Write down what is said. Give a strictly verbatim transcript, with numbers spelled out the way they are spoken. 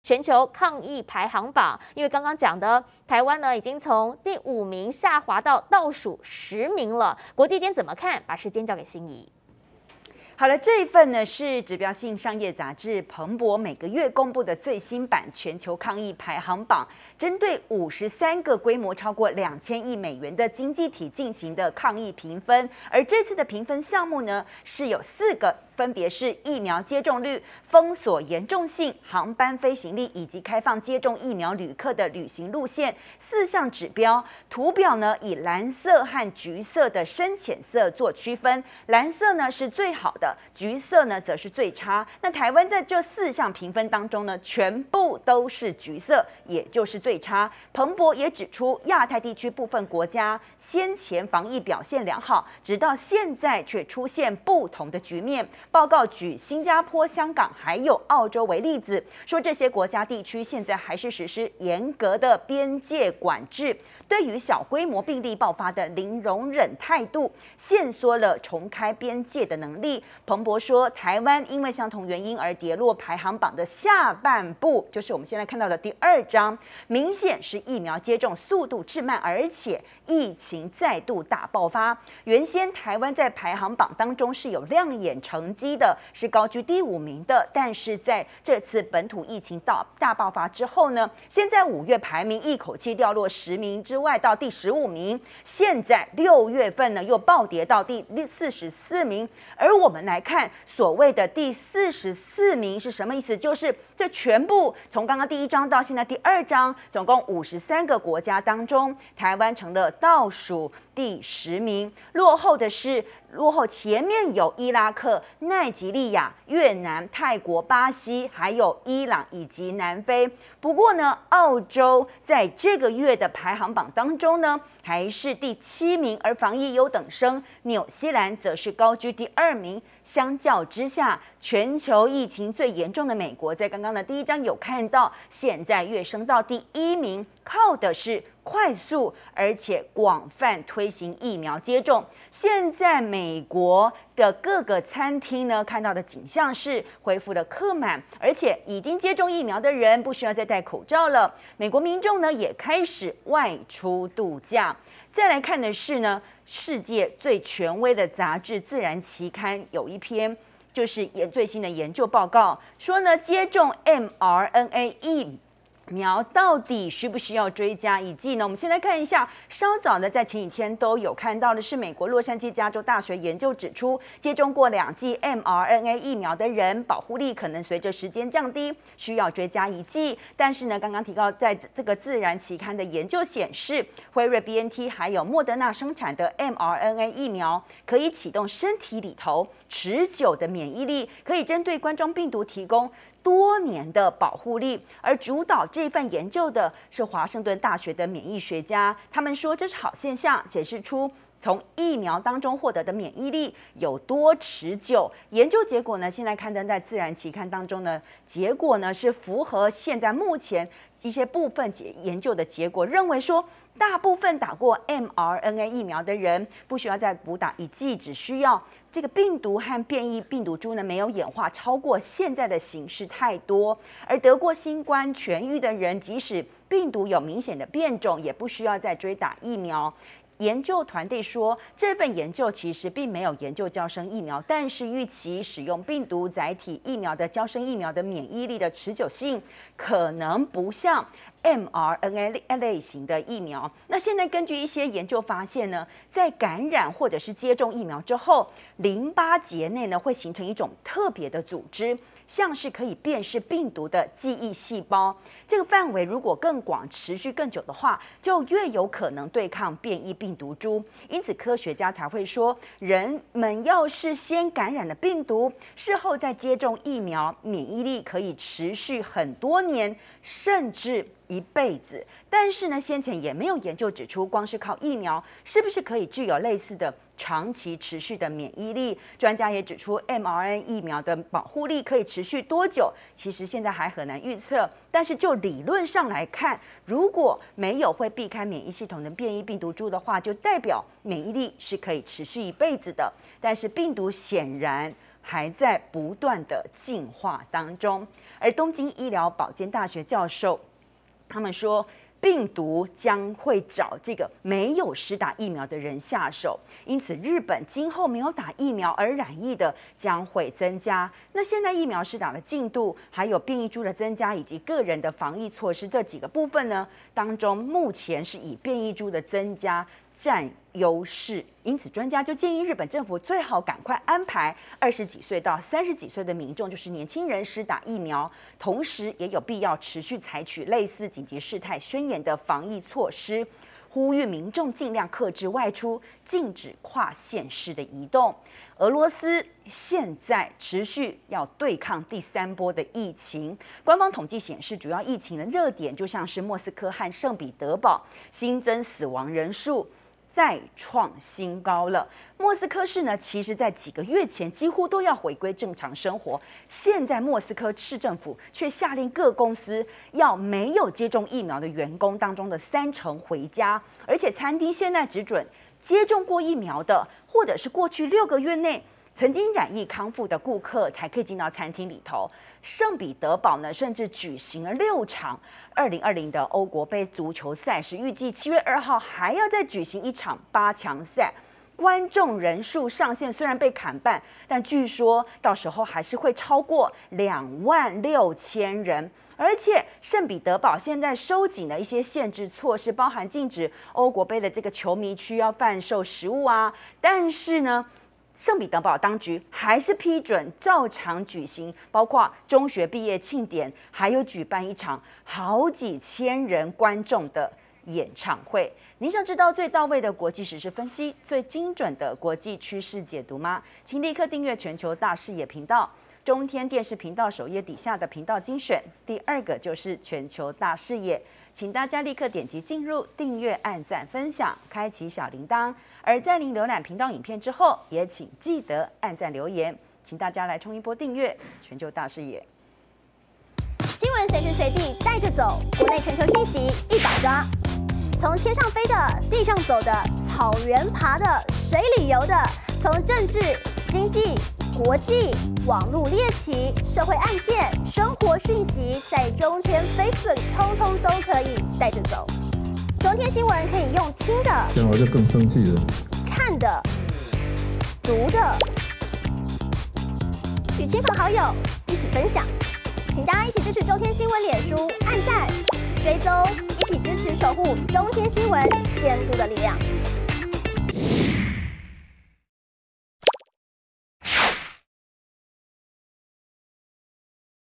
全球抗疫排行榜，因为刚刚讲的台湾呢已经从第五名下滑到倒数十名了。国际间怎么看？把时间交给心怡。 好了，这一份呢是指标性商业杂志彭博每个月公布的最新版全球抗疫排行榜，针对五十三个规模超过两千亿美元的经济体进行的抗疫评分，而这次的评分项目呢是有四个。分别是疫苗接种率、封锁严重性、航班飞行力以及开放接种疫苗旅客的旅行路线四项指标。图表呢以蓝色和橘色的深浅色做区分，蓝色呢是最好的，橘色呢则是最差。那台湾在这四项评分当中呢，全部都是橘色，也就是最差。彭博也指出，亚太地区部分国家先前防疫表现良好，直到现在却出现不同的局面。报告举新加坡、香港还有澳洲为例子，说这些国家地区现在还是实施严格的边界管制，对于小规模病例爆发的零容忍态度，限缩了重开边界的能力。彭博说，台湾因为相同原因而跌落排行榜的下半部，就是我们现在看到的第二章，明显是疫苗接种速度滞慢，而且疫情再度大爆发。原先台湾在排行榜当中是有亮眼成绩的，是高居第五名的，但是在这次本土疫情大大爆发之后呢，现在五月排名一口气掉落十名之外到第十五名，现在六月份呢又暴跌到第四十四名。而我们来看所谓的第四十四名是什么意思？就是这全部从刚刚第一章到现在第二章，总共五十三个国家当中，台湾成了倒数第十名，落后的是落后前面有伊拉克、奈及利亚、越南、泰国、巴西，还有伊朗以及南非。不过呢，澳洲在这个月的排行榜当中呢，还是第七名，而防疫优等生纽西兰则是高居第二名。相较之下，全球疫情最严重的美国，在刚刚的第一章有看到，现在跃升到第一名，靠的是快速而且广泛推行疫苗接种。现在美国的各个餐厅呢，看到的景象是恢复了客满，而且已经接种疫苗的人不需要再戴口罩了。美国民众呢也开始外出度假。再来看的是呢，世界最权威的杂志《自然》期刊有一篇就是研最新的研究报告，说呢，接种 M R N A 疫苗到底需不需要追加一剂呢？我们先来看一下，稍早的在前几天都有看到的是，美国洛杉矶加州大学研究指出，接种过两剂 M R N A 疫苗的人，保护力可能随着时间降低，需要追加一剂。但是呢，刚刚提到在这个自然期刊的研究显示，辉瑞 B N T 还有莫德纳生产的 M R N A 疫苗，可以启动身体里头持久的免疫力，可以针对冠状病毒提供多年的保护力。而主导这份研究的是华盛顿大学的免疫学家，他们说这是好现象，显示出从疫苗当中获得的免疫力有多持久。研究结果呢，现在刊登在《自然》期刊当中呢，结果呢是符合现在目前一些部分研究的结果，认为说大部分打过 M R N A 疫苗的人不需要再补打一剂，只需要这个病毒和变异病毒株呢没有演化超过现在的形式太多，而得过新冠痊愈的人，即使病毒有明显的变种，也不需要再追打疫苗。研究团队说，这份研究其实并没有研究胶生疫苗，但是预期使用病毒载体疫苗的胶生疫苗的免疫力的持久性可能不像 M R N A 类型的疫苗。那现在根据一些研究发现呢，在感染或者是接种疫苗之后，淋巴结内呢会形成一种特别的组织，像是可以辨识病毒的记忆细胞。这个范围如果更广、持续更久的话，就越有可能对抗变异病毒株。因此，科学家才会说，人们要是先感染了病毒，事后再接种疫苗，免疫力可以持续很多年，甚至一辈子。但是呢，先前也没有研究指出，光是靠疫苗是不是可以具有类似的长期持续的免疫力。专家也指出 ，M R N A 疫苗的保护力可以持续多久，其实现在还很难预测。但是就理论上来看，如果没有会避开免疫系统的变异病毒株的话，就代表免疫力是可以持续一辈子的。但是病毒显然还在不断的进化当中。而东京医疗保健大学教授他们说，病毒将会找这个没有施打疫苗的人下手，因此日本今后没有打疫苗而染疫的将会增加。那现在疫苗施打的进度，还有变异株的增加，以及个人的防疫措施这几个部分呢，当中目前是以变异株的增加占优势，因此专家就建议日本政府最好赶快安排二十几岁到三十几岁的民众，就是年轻人施打疫苗，同时也有必要持续采取类似紧急事态宣言的防疫措施，呼吁民众尽量克制外出，禁止跨县市的移动。俄罗斯现在持续要对抗第三波的疫情，官方统计显示，主要疫情的热点就像是莫斯科和圣彼得堡，新增死亡人数再创新高了。莫斯科市呢，其实在几个月前几乎都要回归正常生活，现在莫斯科市政府却下令各公司要没有接种疫苗的员工当中的三成回家，而且餐厅现在只准接种过疫苗的，或者是过去六个月内曾经染疫康复的顾客才可以进到餐厅里头。圣彼得堡呢，甚至举行了六场二零二零的欧国杯足球赛事，预计七月二号还要再举行一场八强赛。观众人数上限虽然被砍半，但据说到时候还是会超过两万六千人。而且圣彼得堡现在收紧了一些限制措施，包含禁止欧国杯的这个球迷区要贩售食物啊，但是呢，圣彼得堡当局还是批准照常举行，包括中学毕业庆典，还有举办一场好几千人观众的演唱会。您想知道最到位的国际时事分析、最精准的国际趋势解读吗？请立刻订阅全球大视野频道，中天电视频道首页底下的频道精选，第二个就是全球大视野。请大家立刻点击进入订阅、按赞、分享，开启小铃铛。而在您浏览频道影片之后，也请记得按赞留言。请大家来冲一波订阅，全球大视野。 新闻随时随地带着走，国内全球讯息一把抓。从天上飞的、地上走的、草原爬的、水里游的，从政治、经济、国际、网络猎奇、社会案件、生活讯息，在中天 Facebook 通通都可以带着走。中天新闻可以用听的， 这样我就更生气了。 看的、读的，与亲朋好友一起分享。请大家一起支持中天新闻脸书按赞、追踪，一起支持守护中天新闻监督的力量。